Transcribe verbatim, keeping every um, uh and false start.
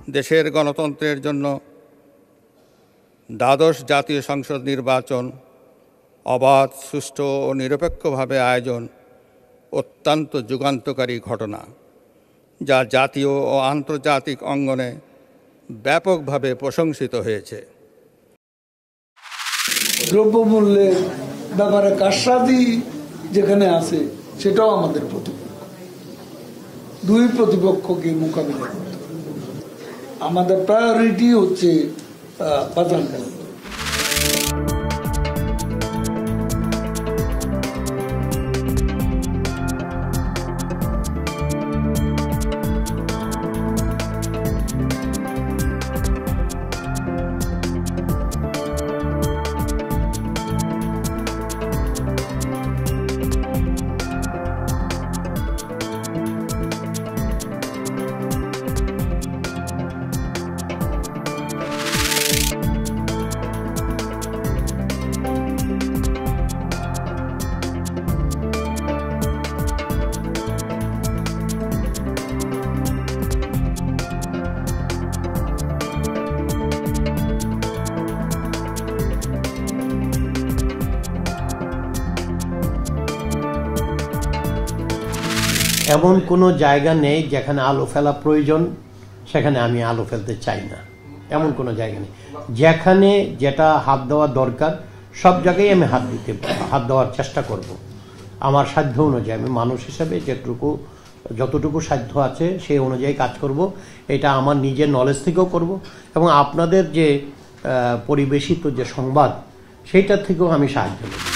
দেশের গণতন্ত্রের জন্য দ্বাদশ জাতীয় সংসদ নির্বাচন অবাধ, সুষ্ঠু ও নিরপেক্ষভাবে আয়োজন অত্যন্ত যুগান্তকারী ঘটনা, যা জাতীয় ও আন্তর্জাতিক অঙ্গনে ব্যাপকভাবে প্রশংসিত হয়েছে। দ্রব্যমূল্যের ব্যাপারে কারসাজি যেখানে আছে সেটাও আমাদের প্রতিপক্ষ, দুই প্রতিপক্ষকে মোকাবিলা করতে হবে। আমাদের প্রায়োরিটি হচ্ছে বাজার মূল্য। এমন কোনো জায়গা নেই যেখানে আলো ফেলা প্রয়োজন সেখানে আমি আলো ফেলতে চাই না, এমন কোনো জায়গা নেই। যেখানে যেটা হাত দেওয়া দরকার সব জায়গায় আমি হাত দিতে হাত দেওয়ার চেষ্টা করব আমার সাধ্য অনুযায়ী। আমি মানুষ হিসাবে যেটুকু যতটুকু সাধ্য আছে সেই অনুযায়ী কাজ করব। এটা আমার নিজের নলেজ থেকেও করব এবং আপনাদের যে পরিবেশিত যে সংবাদ সেইটার থেকেও আমি সাহায্য নেব।